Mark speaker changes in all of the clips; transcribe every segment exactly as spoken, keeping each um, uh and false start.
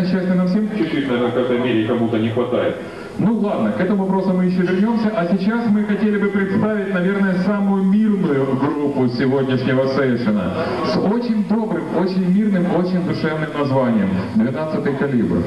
Speaker 1: счастья нам всем?
Speaker 2: Чуть-чуть, наверное, в какой-то мере кому-то не хватает.
Speaker 1: Ну ладно, к этому вопросу мы еще вернемся. А сейчас мы хотели бы представить, наверное, самую мирную группу сегодняшнего сейшена. С очень добрым, очень мирным, очень душевным названием. двенадцатый калибр.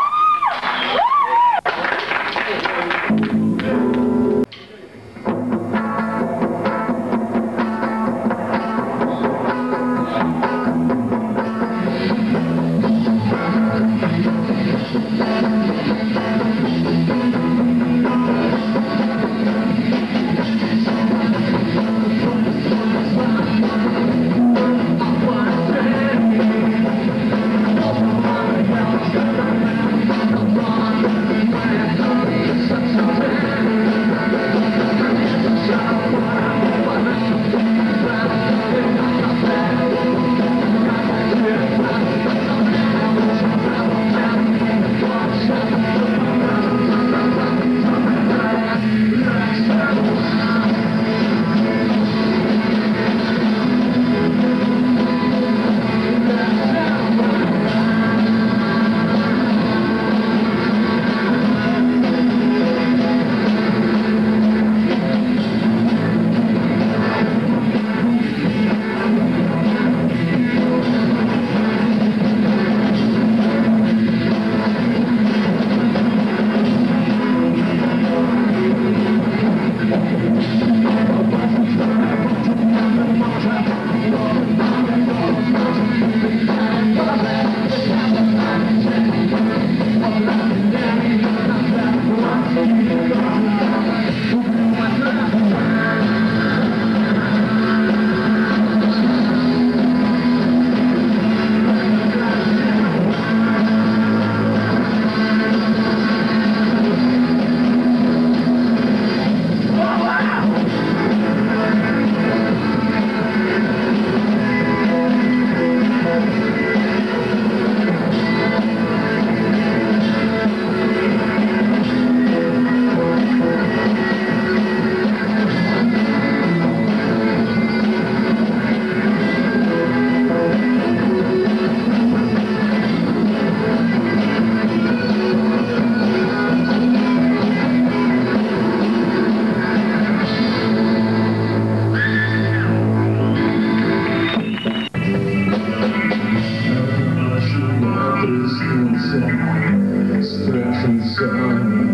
Speaker 3: Страшен сон,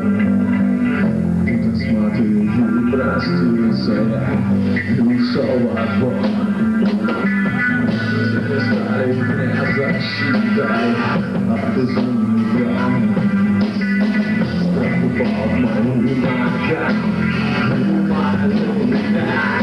Speaker 3: ты смотри, простился я, и ушел от вон. Все стали мне защитой от безумных гран. Страх упал в мою ногу, умалил меня.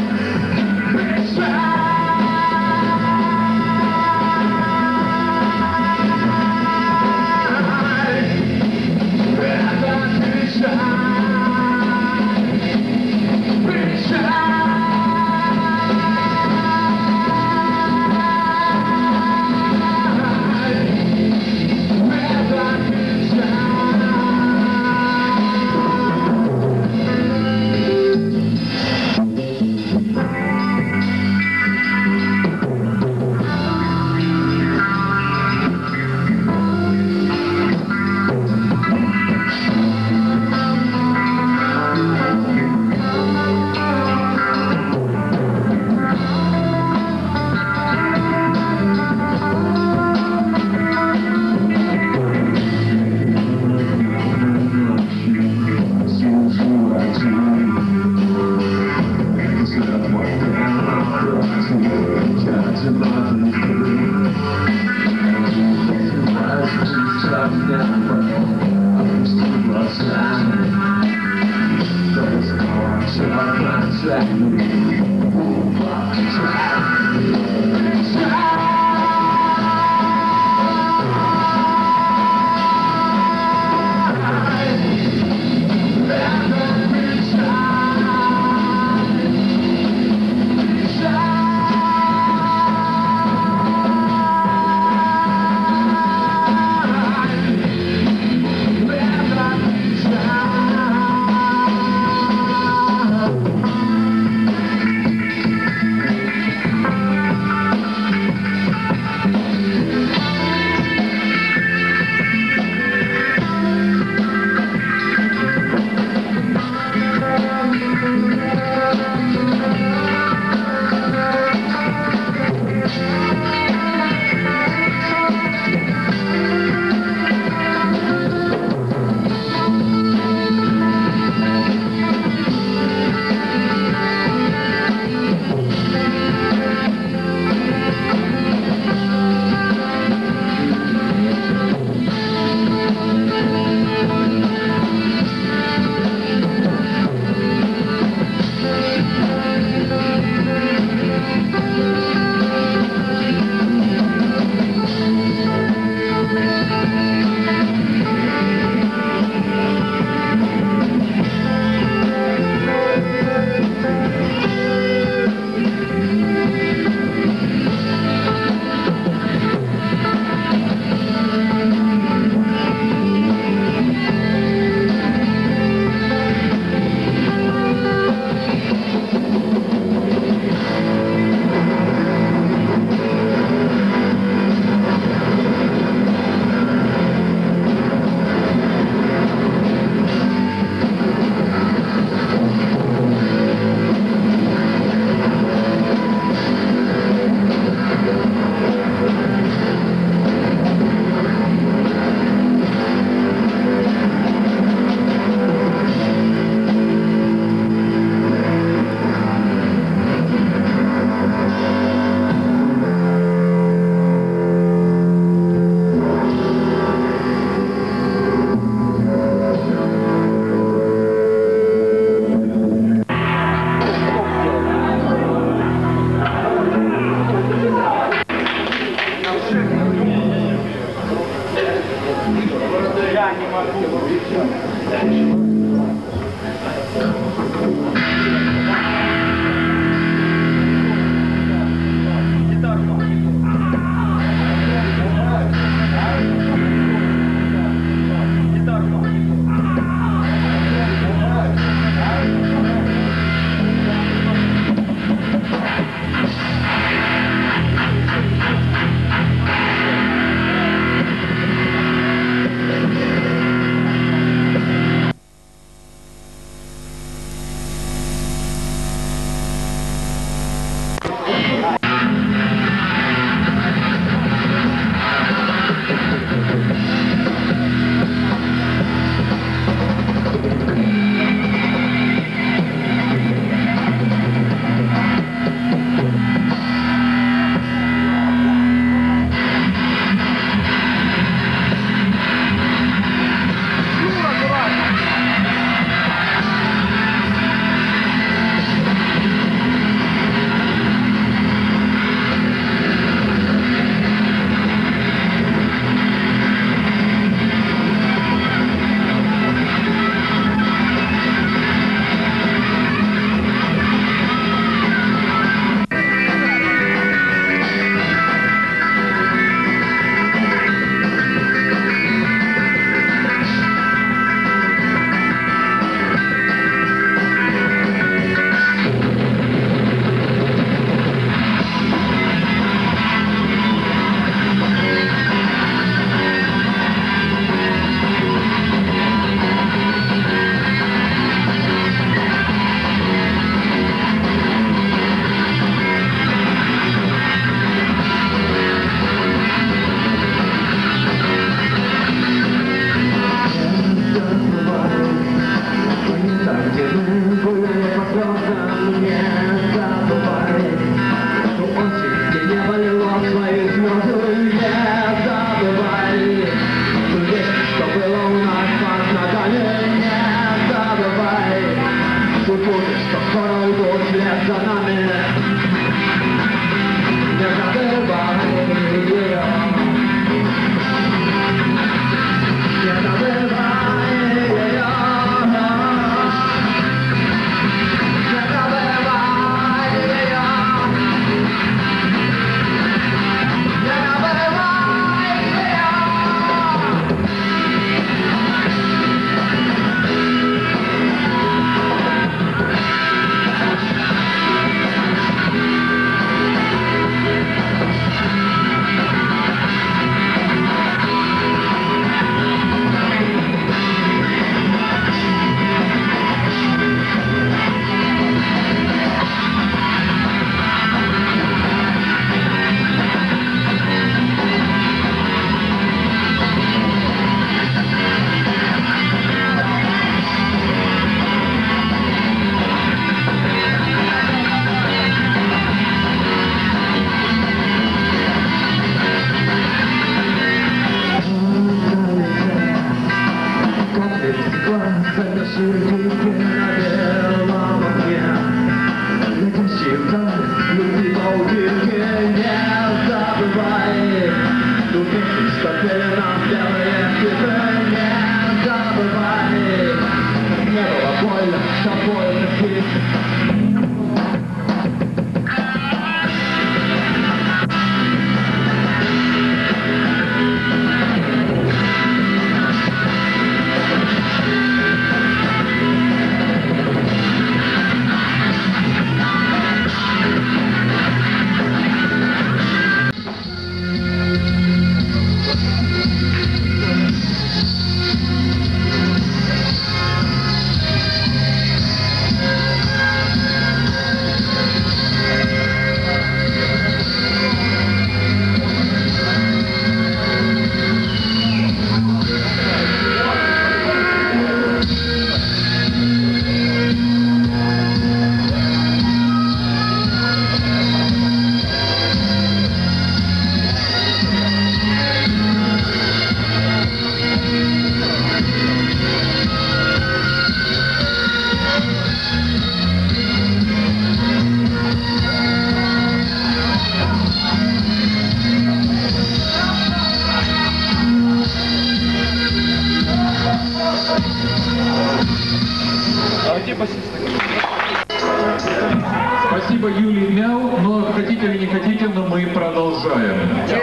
Speaker 1: Спасибо, Юлии Мяу, но хотите или не хотите, но мы продолжаем.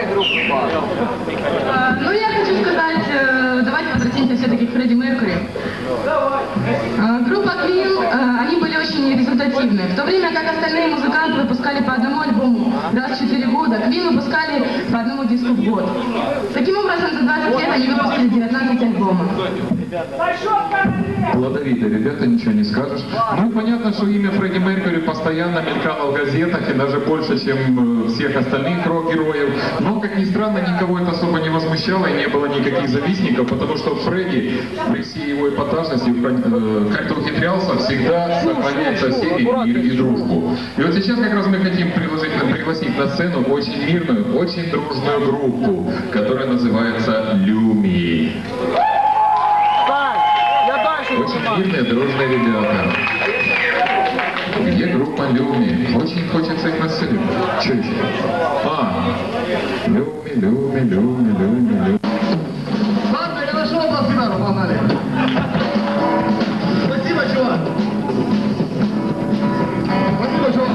Speaker 4: А, Ну, я хочу сказать, э, давайте возвратимся все-таки к Фредди Меркьюри. А, Группа Queen, э, они были очень результативны. В то время как остальные музыканты выпускали по одному альбому раз в четыре года, Queen выпускали по одному диску в год. Таким образом, за двадцать лет они выпустили девятнадцать альбомов.
Speaker 1: Плодовитые ребята, ничего не скажешь. Ну, понятно, что имя Фредди Меркьюри постоянно мелькало в газетах, и даже больше, чем э, всех остальных рок-героев. Но, как ни странно, никого это особо не возмущало, и не было никаких завистников, потому что Фредди, при всей его эпатажности, э, как-то ухитрялся всегда сохранять со всеми мир и дружбу. И вот сейчас как раз мы хотим пригласить, пригласить на сцену очень мирную, очень дружную группу, которая называется «Люми». Очень мирные, дружные ребята. Где группа Люми? Очень хочется их на сцене. Че еще? А, Люми, Люми, Люми, Люми, Люми.
Speaker 5: Ладно, я нашел бас-гитару, погнали. Спасибо, чувак. Спасибо, чувак.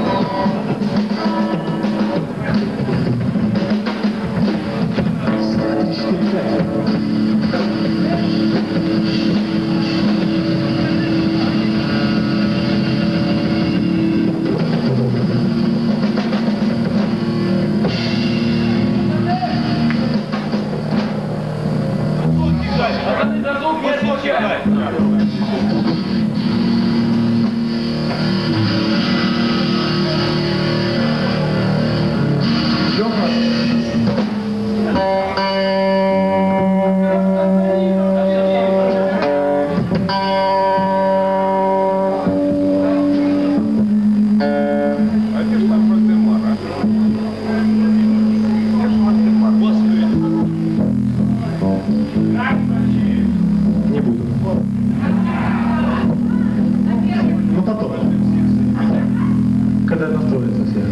Speaker 3: Когда настроится все.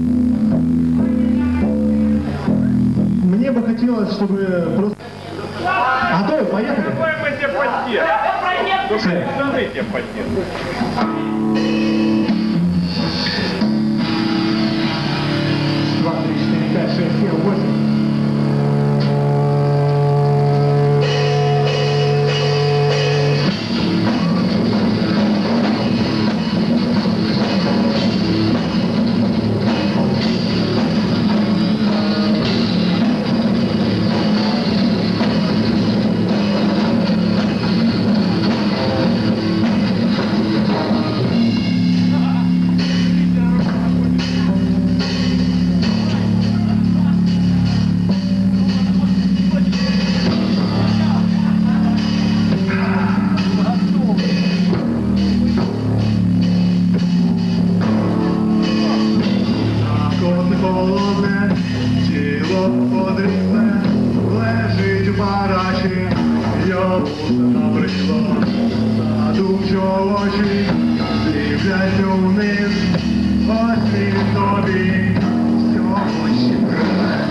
Speaker 3: Мне бы хотелось, чтобы просто... Готовы? Поехали?
Speaker 2: Мы тебе поддержим.
Speaker 3: Все.
Speaker 2: Штаны тебе поддержим.
Speaker 3: Два, три, четыре, пять, шесть, семь, восемь.
Speaker 5: Холодне, тіло подрібне, лежить в барачі, йому набридло, задумчиво очі, дивляться вниз, ось він тобі, всього ще треба.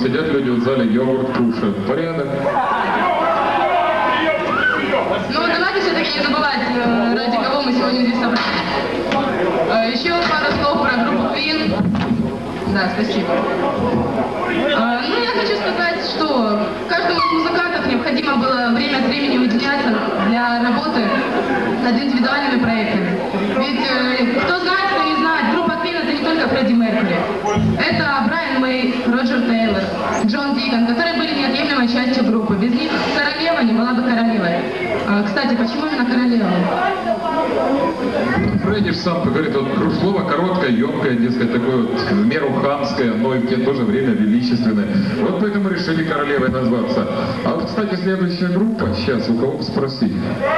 Speaker 1: сидят люди в зале, йогурт кушают. Порядок.
Speaker 4: Ну, давайте все-таки не забывать, э, ради кого мы сегодня здесь собрались. Э, Еще пару слов про группу Queen. Да, спасибо. Э, Ну, я хочу сказать, что каждому из музыкантов необходимо было время от времени уединяться для работы над индивидуальными проектами. Ведь э, кто знает, кто не знает, группа Queen — это не только Фредди Меркьюри. Это Брайан Мэй, Роджер Тейлор, Джон Диган, которые были неотъемлемой частью группы. Без них королева не была бы королевой. Э, Кстати, почему именно королева?
Speaker 1: Фредди же сам говорит, вот слово короткое, емкое, дескать, такое вот в меру хамское, но и в то же время величественное. Вот поэтому решили королевой назваться. А вот, кстати, следующая группа, сейчас, у кого спросить?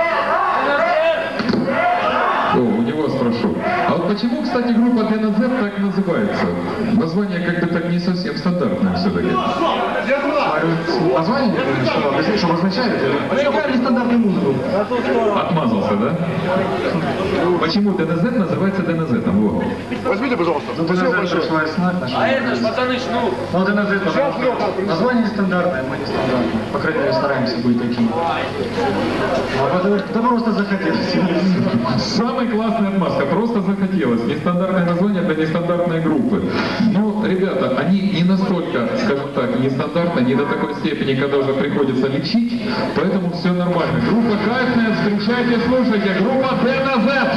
Speaker 1: О, у него спрошу. А вот почему, кстати, группа ди эн зет так называется? Название как бы так не совсем стандартное все-таки.
Speaker 3: Название, не помню, что объяснить, что обозначает? Они играли нестандартную музыку.
Speaker 1: Отмазался, да? Почему ди эн зет называется ди эн зет? Вот.
Speaker 2: Возьмите, пожалуйста.
Speaker 3: Ну, ди эн зет пришла из снах нашего.
Speaker 2: А это ж, пацаны, шнур.
Speaker 3: Ну, ди эн зет, пожалуйста. Название нестандартное, мы нестандартные. По крайней мере, стараемся быть такими. А потому что просто захотелось.
Speaker 1: Самая классная отмазка, просто захотелось. Нестандартное название для нестандартной группы. Но, ребята, они не настолько, скажем так, нестандартные, не до такой степени, когда уже приходится лечить, поэтому все нормально. Группа кайфная, встречайте, слушайте, группа ди эн зет.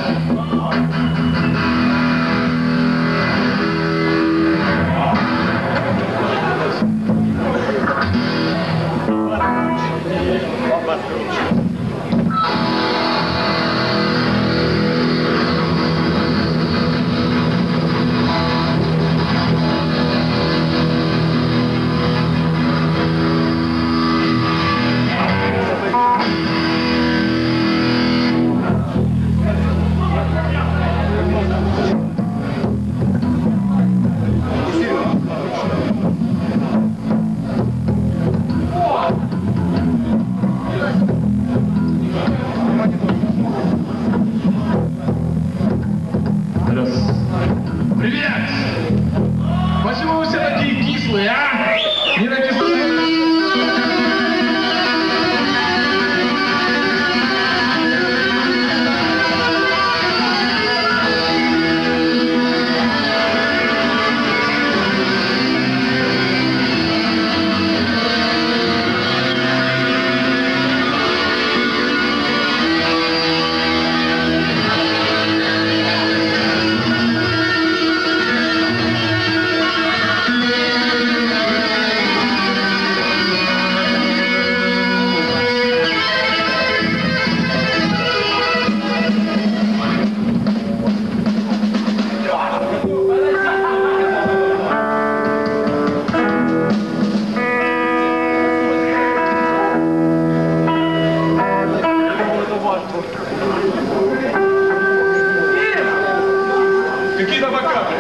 Speaker 2: Какие-то бокалы.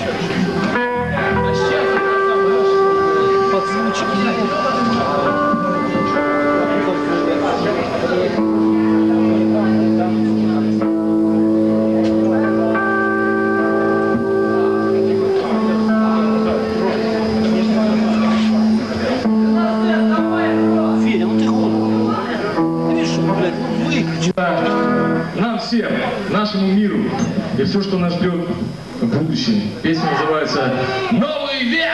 Speaker 6: Федя, ну ты хуй. Ты видишь, что, блядь, ну выключи.
Speaker 7: Нам всем, нашему миру и все, что нас ждет в будущем. Песня называется «Новый век».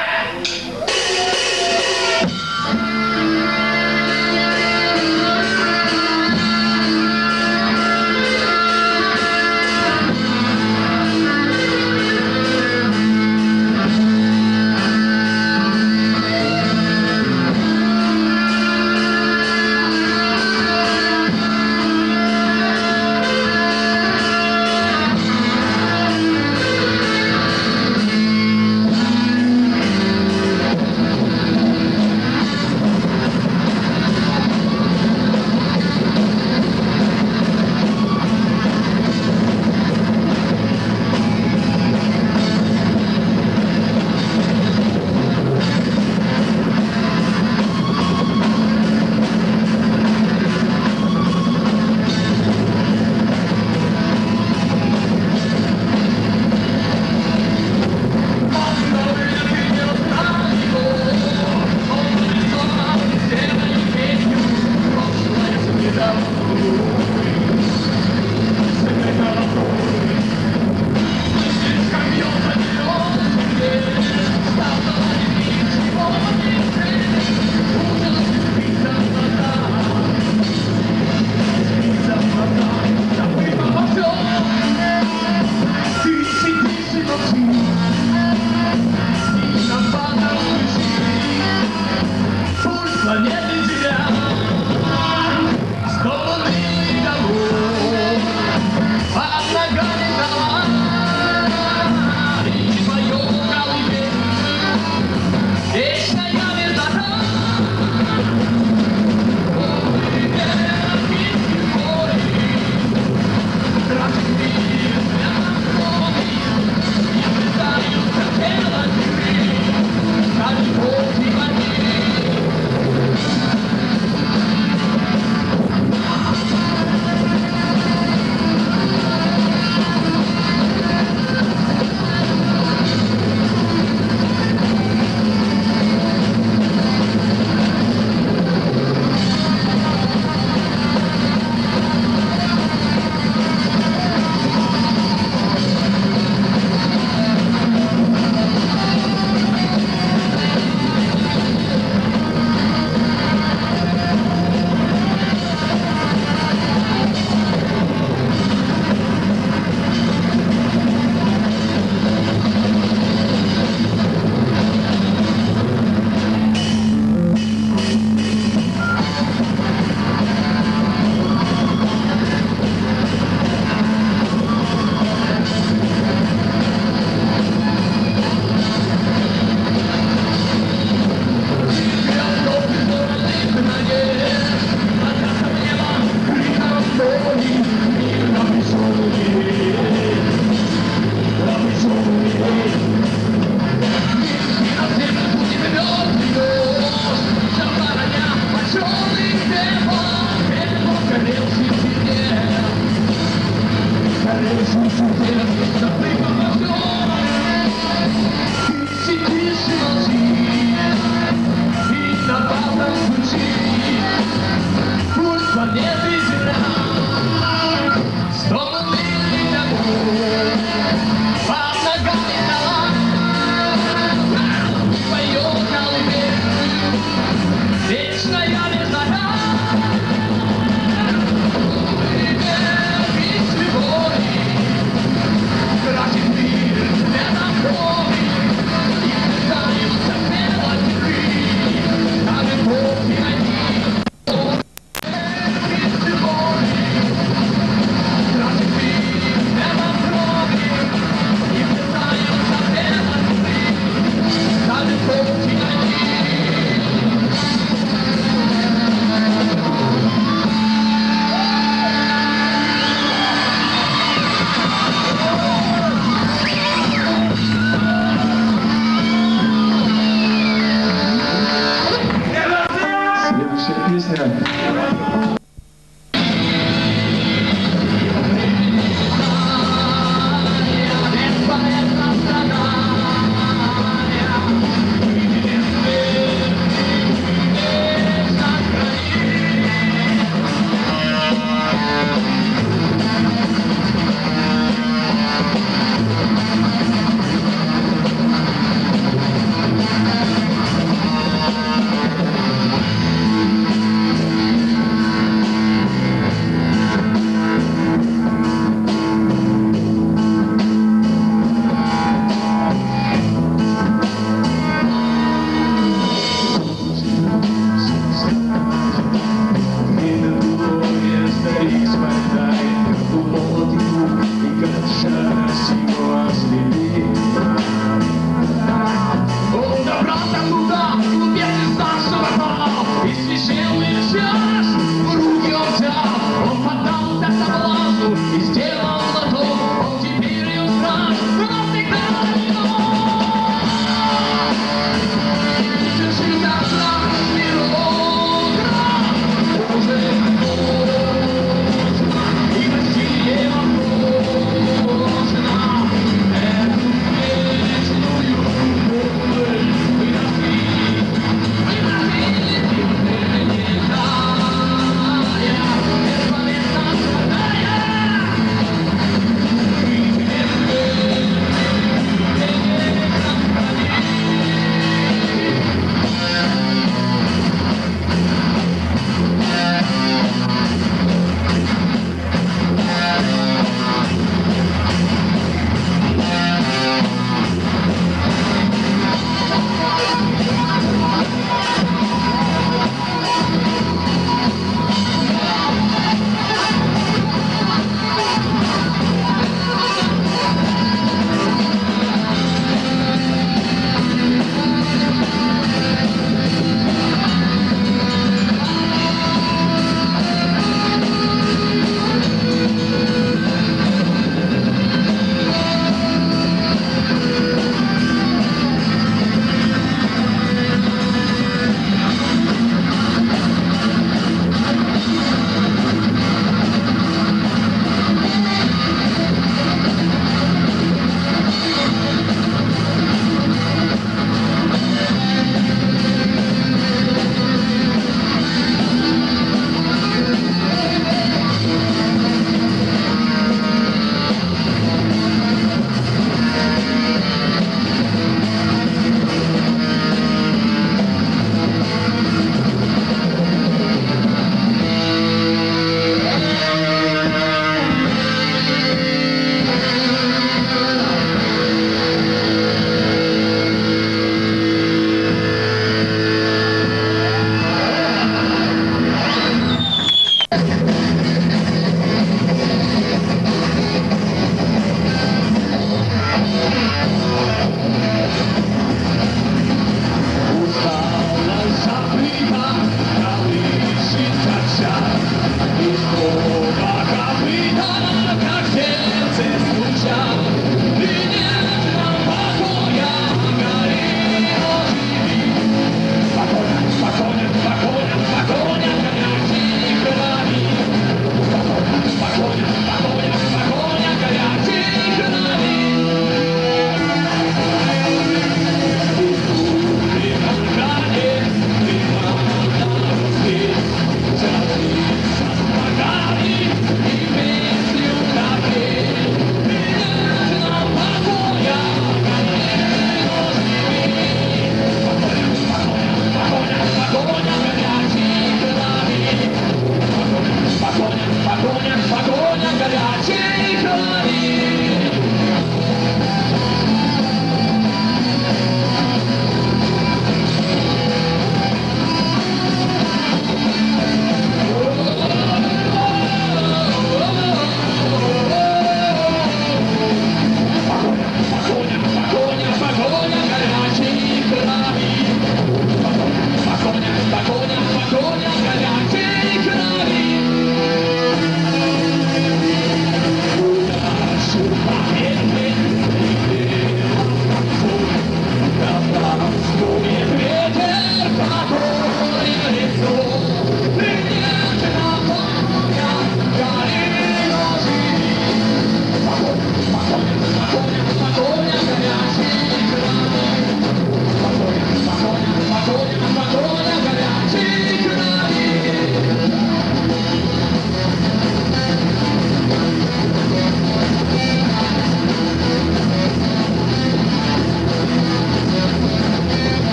Speaker 8: We'll be right back.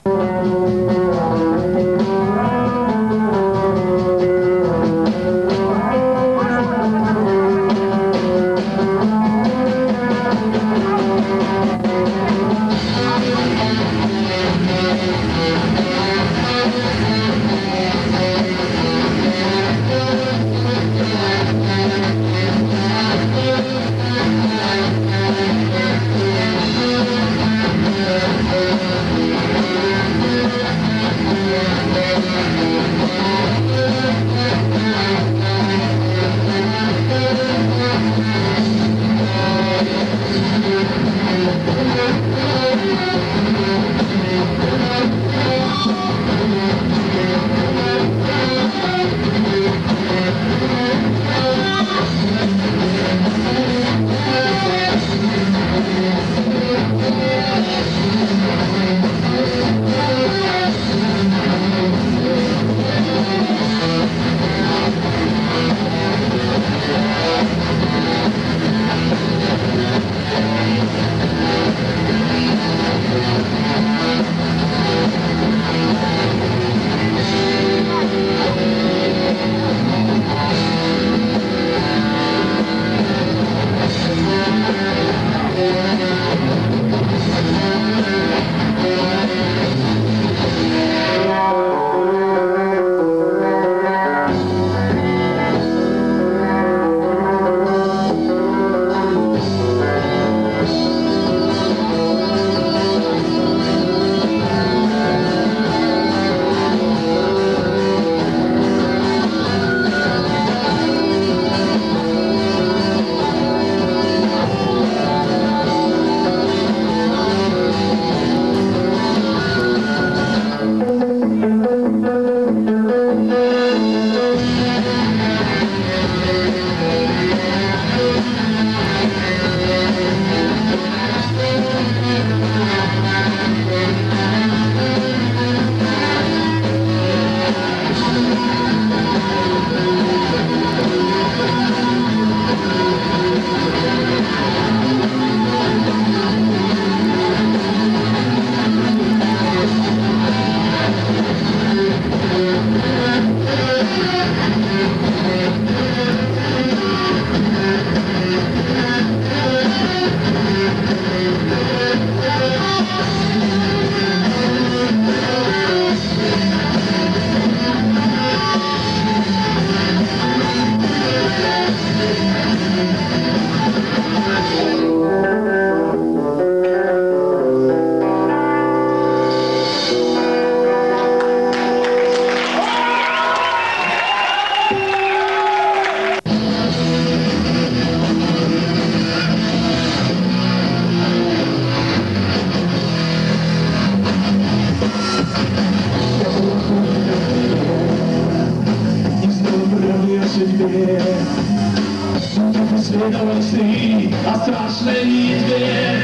Speaker 8: Следовать ты о страшной битве.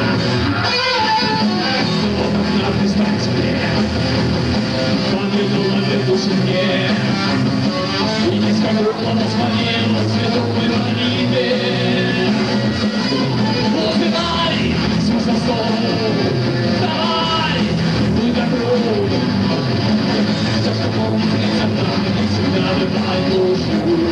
Speaker 8: Снова на предстателе подвинула ведущий мне, и низко грубо насмотрел святой молитве. Узнай смысл слов, давай, будь добру, все, что помнит, не всегда бывает ложью.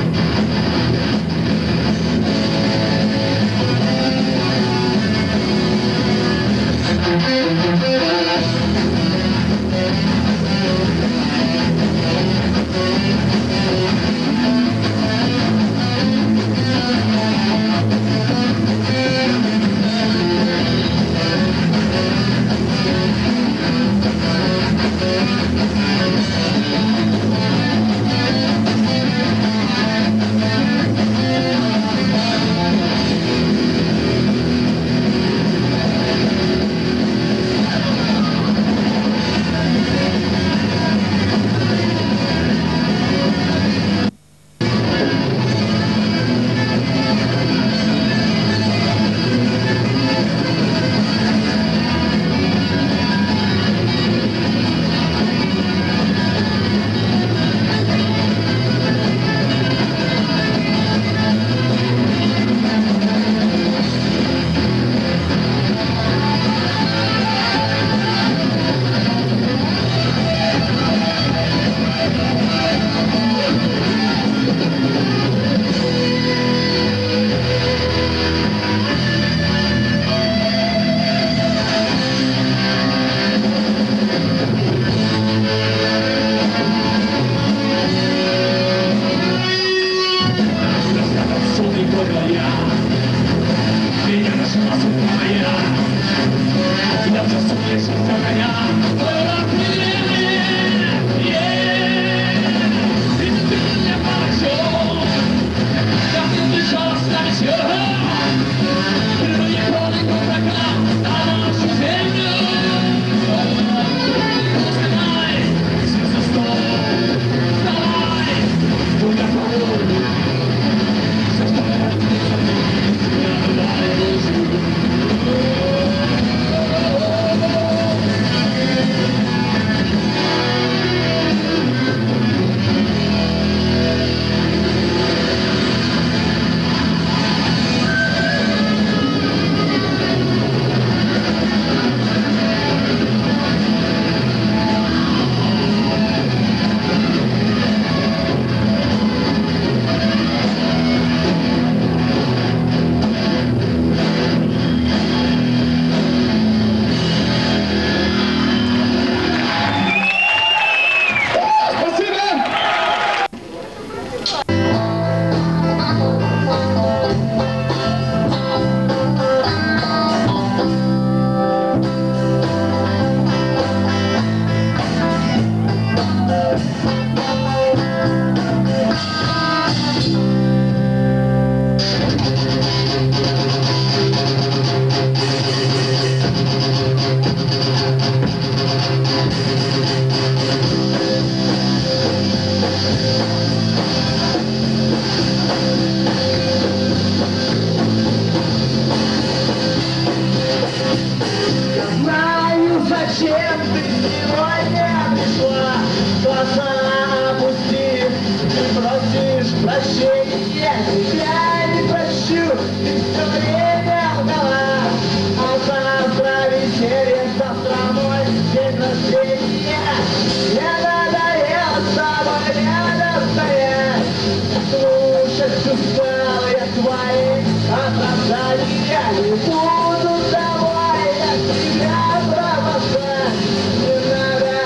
Speaker 9: Буду давай, я тебя провожать. Не надо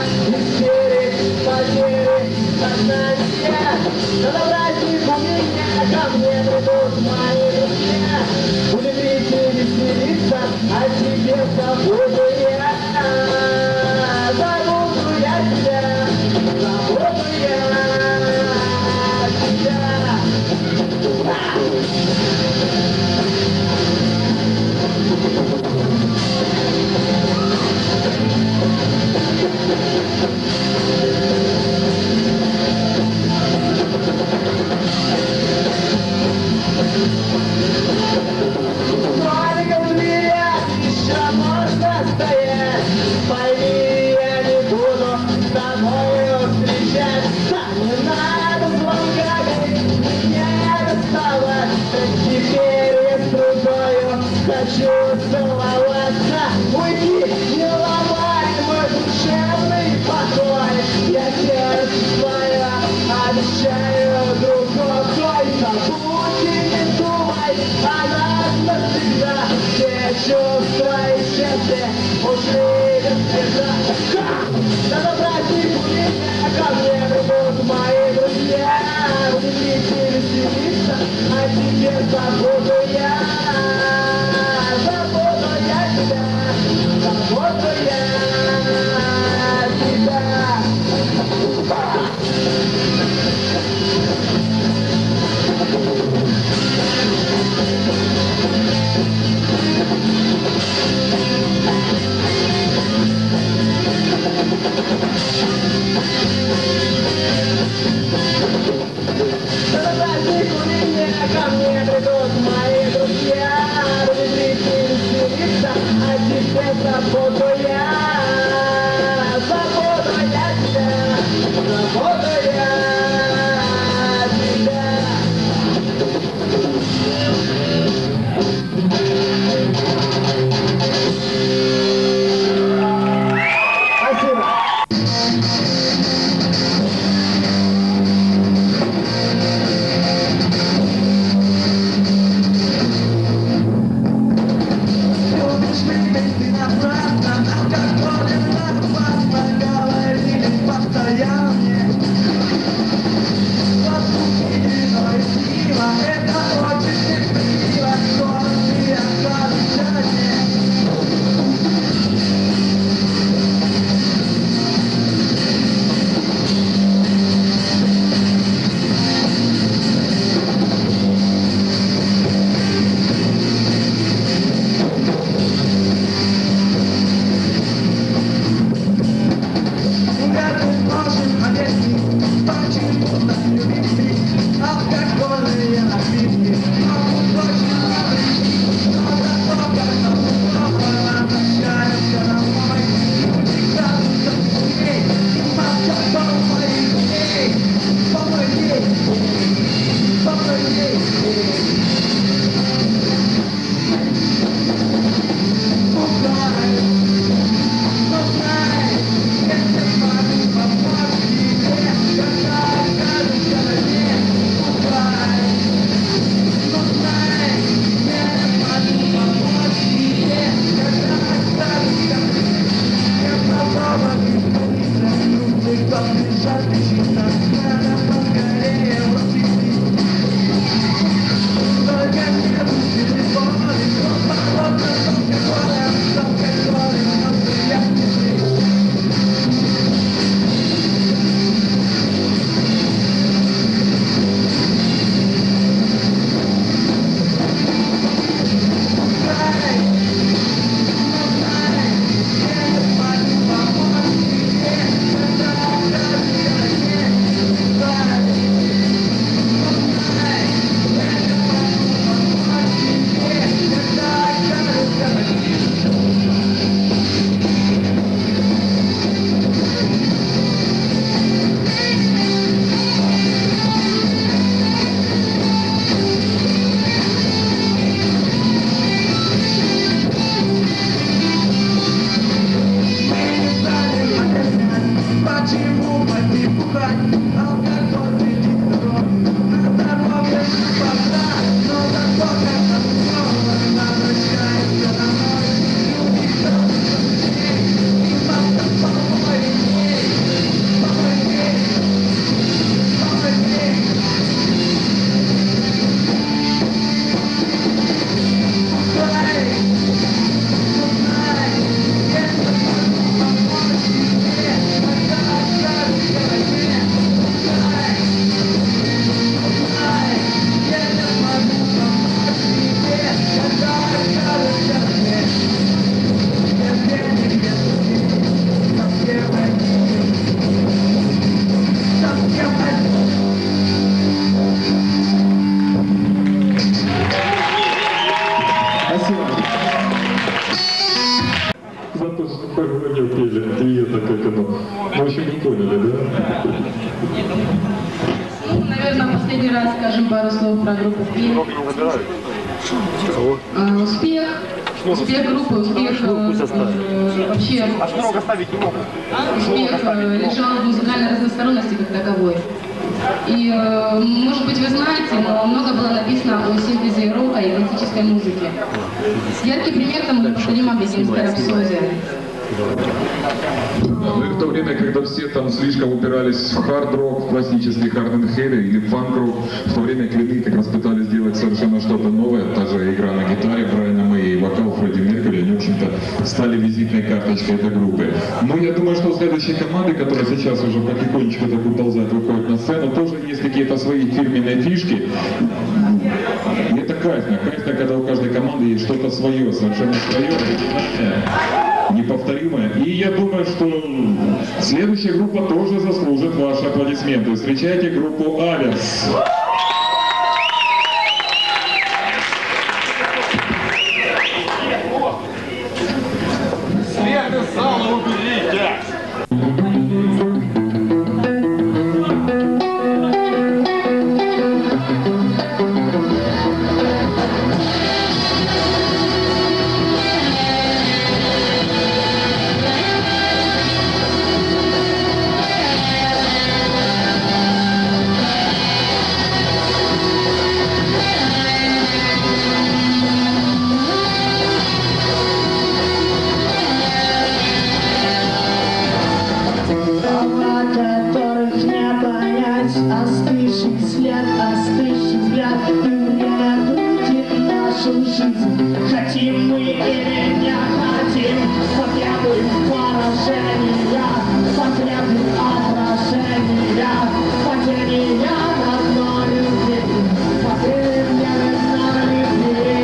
Speaker 1: Или, и это как оно. Мы еще не поняли, да?
Speaker 4: Ну, наверное, в последний раз скажем пару слов про группу «Успех». Э, Успех, успех группы, успех э, э, вообще, успех э, лежал в музыкальной разносторонности как таковой. И, э, может быть, вы знаете, но много было написано о синтезе рока и классической музыки. Яркий пример тому необходима «Богемская рапсодия».
Speaker 1: Ну и в то время, когда все там слишком упирались в хард-рок, в классический хард-энд-хэви или фанк-рок, в то время Клины как раз пытались сделать совершенно что-то новое. Та же игра на гитаре Брайана Мэй и вокал Фредди Меркьюри, они, в общем-то, стали визитной карточкой этой группы. Ну, я думаю, что у следующей команды, которая сейчас уже потихонечку так уползает, выходит на сцену, тоже есть какие-то свои фирменные фишки. И это кайфно. Кайфно, когда у каждой команды есть что-то свое, совершенно свое, оригинальное, неповторимое. И я думаю, что следующая группа тоже заслужит ваши аплодисменты. Встречайте группу «Аверс».
Speaker 2: Свет из зала уберите!
Speaker 9: Остывший взгляд, остывший взгляд, и время крутит нашу жизнь. Хотим мы или не хотим, потребуем поражения, потребуем отражения, падения на дно любви, падения на любви.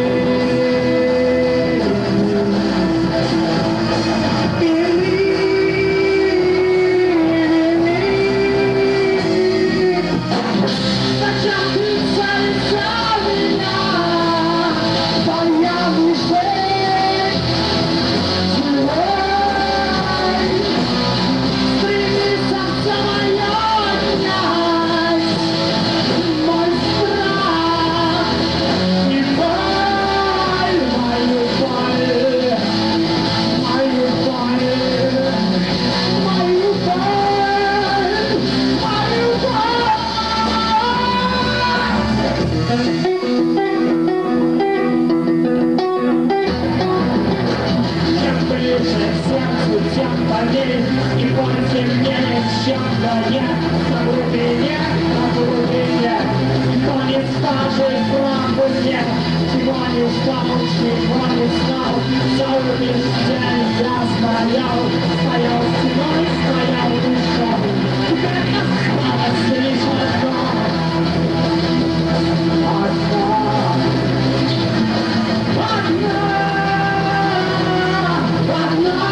Speaker 9: И больше мне чем дает на глубине, на глубине. Никто не скажет правду мне, чего не ждал, чего не знал. Все убежден, я стоял, стоял стеной, стоял дышал. Теперь осталось лишь одно, одно, одно, одно.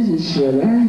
Speaker 10: еще, да?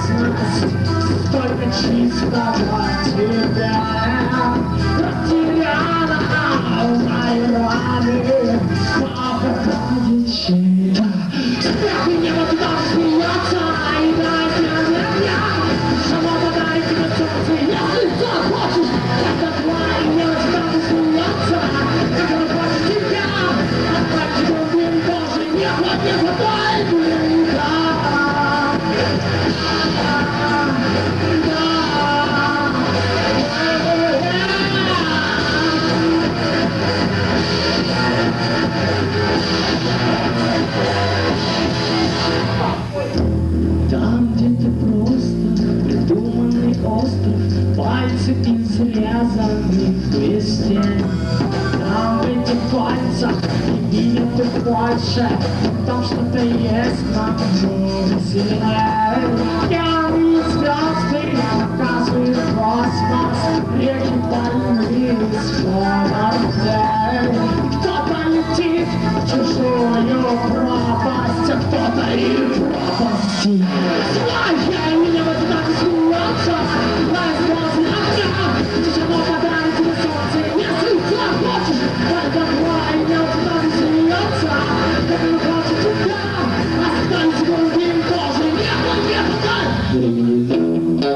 Speaker 9: опасность, только чистого тебя растеряна мои раны, попадает чей-то смех, и небо туда смеется, и дай меня, само подарит тебе солнце, если ты хочешь, это твои, небо туда смеется, как оно хочет тебя, отправить глубин Божий, небо не задай греха. Там где-то просто придуманный остров, пальцы изрезаны вместе. Там в этих пальцах не видят их больше, там что-то есть намного сильнее. Яркие звезды показывают космос, реки больные свободы. Кто-то летит в чужую пропасть, а кто-то и пропасти. Знай, меня в этом так смеется, возможно, ты само подарит тебе солнце, если ты хочешь, только твой, меня в этом так смеется, как он хочет тебя, останься голубым тоже, небо не подай.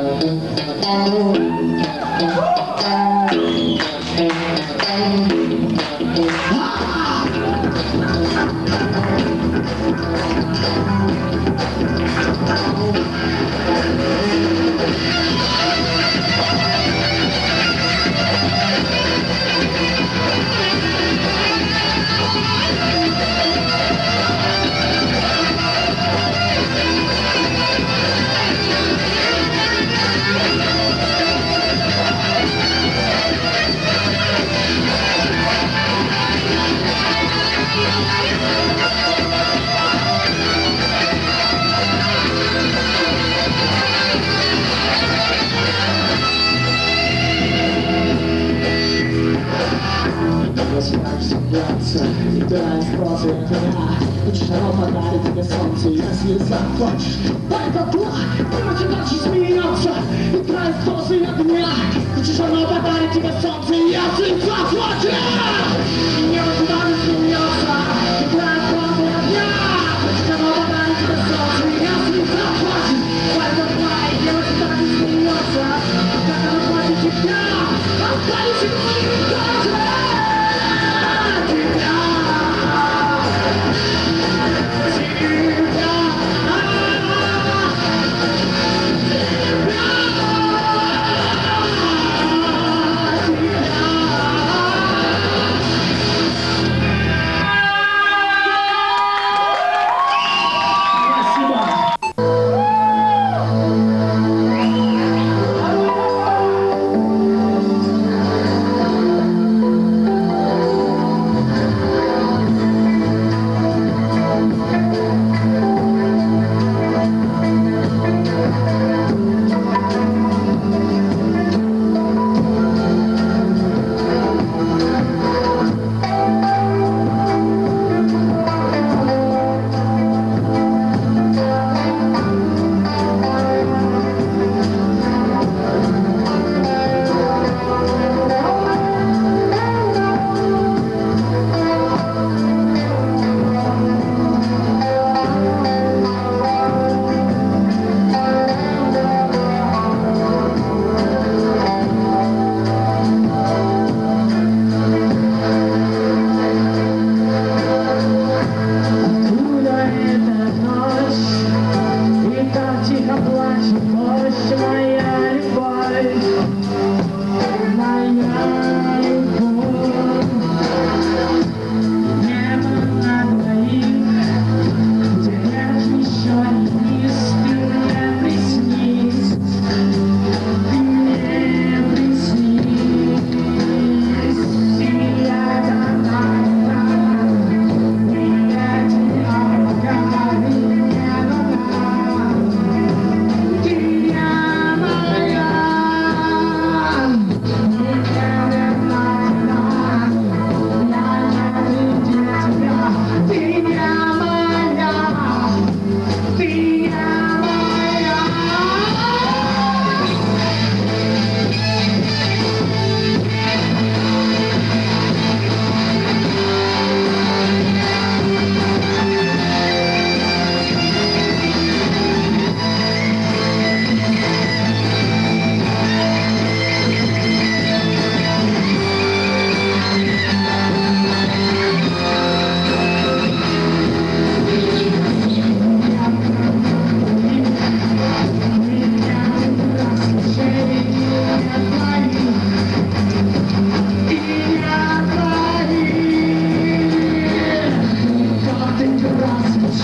Speaker 9: Играй спросы меня, хочешь, оно подарит тебе солнце, если захочешь. Только тла, ты очень дальше смеется, играй спросы меня, хочешь, оно подарит тебе солнце, если захочешь. Небо туда не смеется, играй спросы меня, хочешь, оно подарит тебе солнце, если захочешь. Только тла, небо туда не смеется, как оно хочет тебя, останься голубым тоже.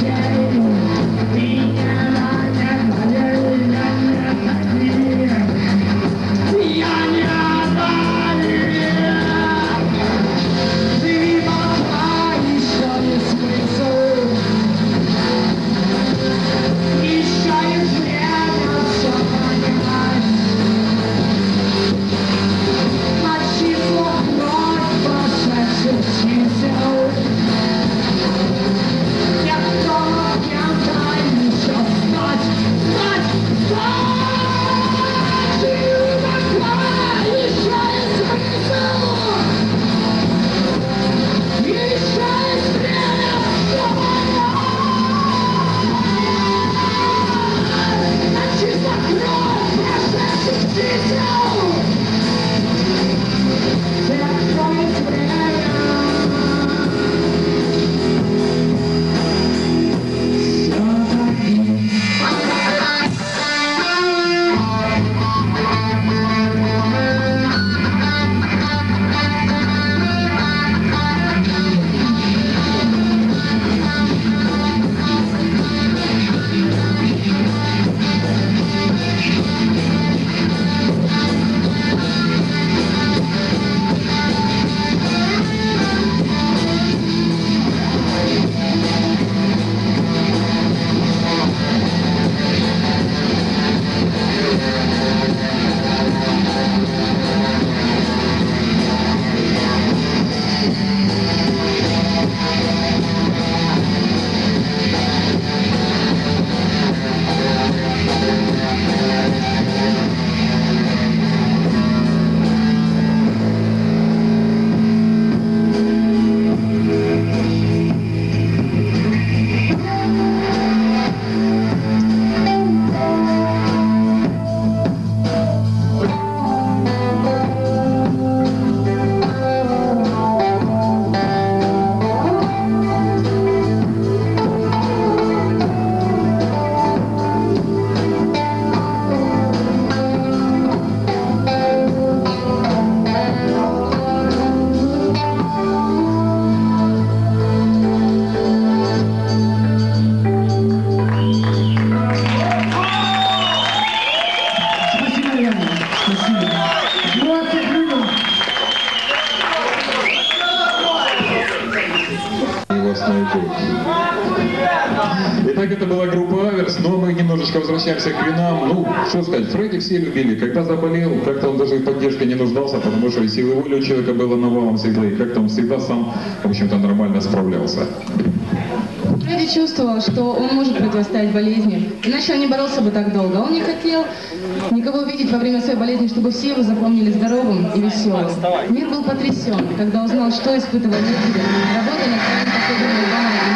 Speaker 1: Итак, это была группа Аверс, но мы немножечко возвращаемся к винам. Ну, что сказать, Фредди все любили. Когда заболел, как-то он даже в поддержке не нуждался, потому что и силы воли у человека было навалом всегда, и как-то он всегда сам, в общем-то, нормально справлялся.
Speaker 4: Фредди чувствовал, что он может противостоять болезни, иначе он не боролся бы так долго. Он не хотел никого видеть во время своей болезни, чтобы все его запомнили здоровым и веселым. Мир был потрясен, когда узнал, что испытывали люди, работая над своим последним альбомом.